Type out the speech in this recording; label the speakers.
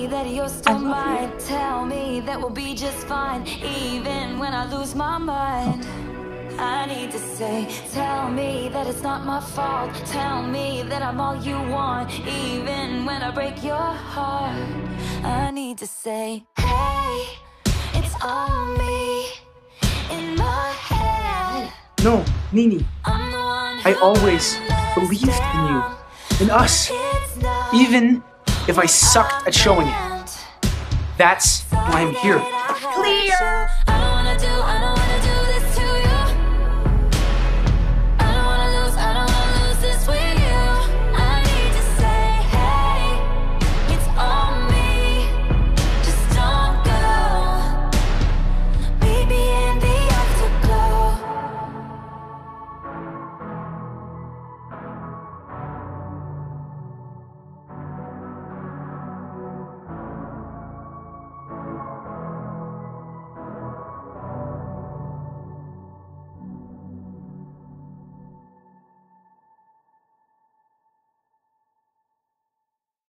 Speaker 1: that you're still mine. Tell me that we'll be just fine, even when I lose my mind. I need to say, tell me that it's not my fault. Tell me that I'm all you want, even when I break your heart. I need to say, hey, it's all me in my head.
Speaker 2: No, Nini, I always believed in you, in us, even if I sucked at showing it. That's why I'm here.
Speaker 1: Clear.